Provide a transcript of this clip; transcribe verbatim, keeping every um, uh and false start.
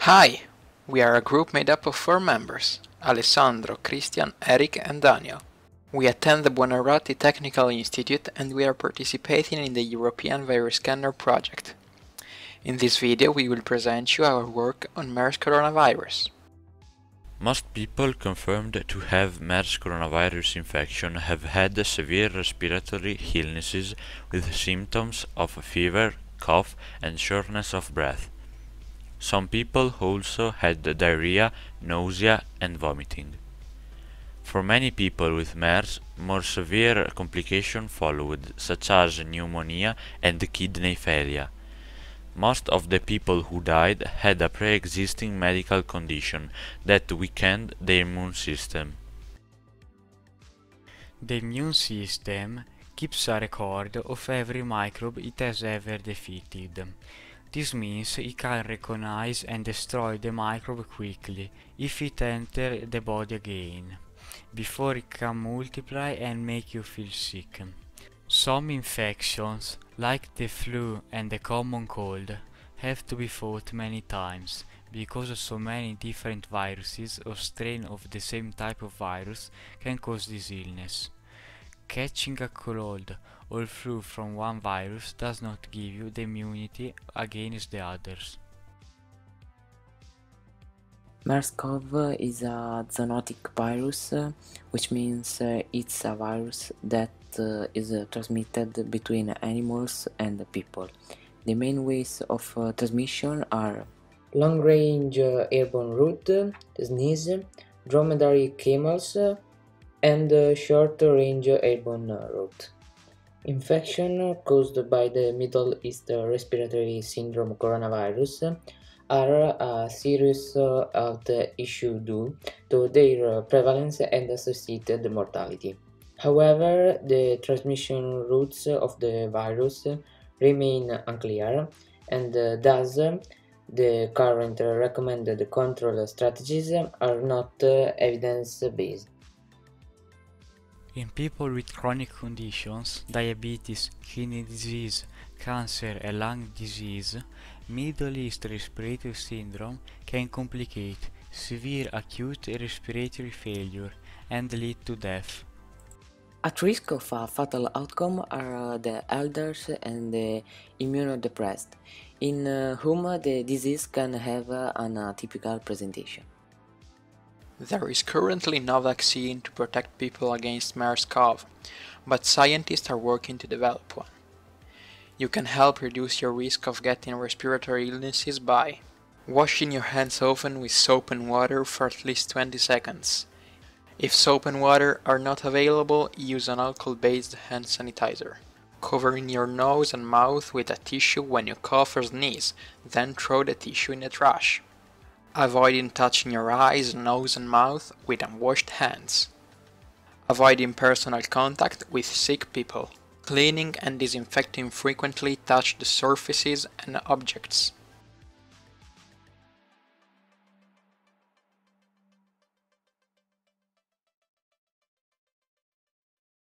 Hi! We are a group made up of four members: Alessandro, Christian, Eric and Daniel. We attend the Buonarroti Technical Institute and we are participating in the European Virus Scanner project. In this video we will present you our work on MERS coronavirus. Most people confirmed to have MERS coronavirus infection have had severe respiratory illnesses with symptoms of fever, cough and shortness of breath. Some people also had diarrhea, nausea and vomiting. For many people with MERS, more severe complications followed, such as pneumonia and kidney failure. Most of the people who died had a pre-existing medical condition that weakened their immune system. The immune system keeps a record of every microbe it has ever defeated. This means it can recognize and destroy the microbe quickly if it enters the body again, before it can multiply and make you feel sick. Some infections, like the flu and the common cold, have to be fought many times, because so many different viruses or strains of the same type of virus can cause this illness. Catching a cold or flu from one virus does not give you the immunity against the others. MERS-CoV is a zoonotic virus, uh, which means uh, it's a virus that uh, is uh, transmitted between animals and people. The main ways of uh, transmission are long-range uh, airborne route, the sneeze, dromedary camels, uh, and uh, short-range airborne uh, route. Infection caused by the Middle East Respiratory Syndrome coronavirus are a serious uh, health issue due to their prevalence and associated mortality. However, the transmission routes of the virus remain unclear, and uh, thus the current recommended control strategies are not uh, evidence-based. In people with chronic conditions, diabetes, kidney disease, cancer and lung disease, Middle East Respiratory Syndrome can complicate severe acute respiratory failure and lead to death. At risk of a fatal outcome are uh, the elders and the immunodepressed, in uh, whom the disease can have uh, an atypical presentation. There is currently no vaccine to protect people against MERS-CoV, but scientists are working to develop one. You can help reduce your risk of getting respiratory illnesses by washing your hands often with soap and water for at least twenty seconds. If soap and water are not available, use an alcohol-based hand sanitizer. Covering your nose and mouth with a tissue when you cough or sneeze, then throw the tissue in the trash. Avoiding touching your eyes, nose and mouth with unwashed hands. Avoiding personal contact with sick people. Cleaning and disinfecting frequently touched surfaces and objects.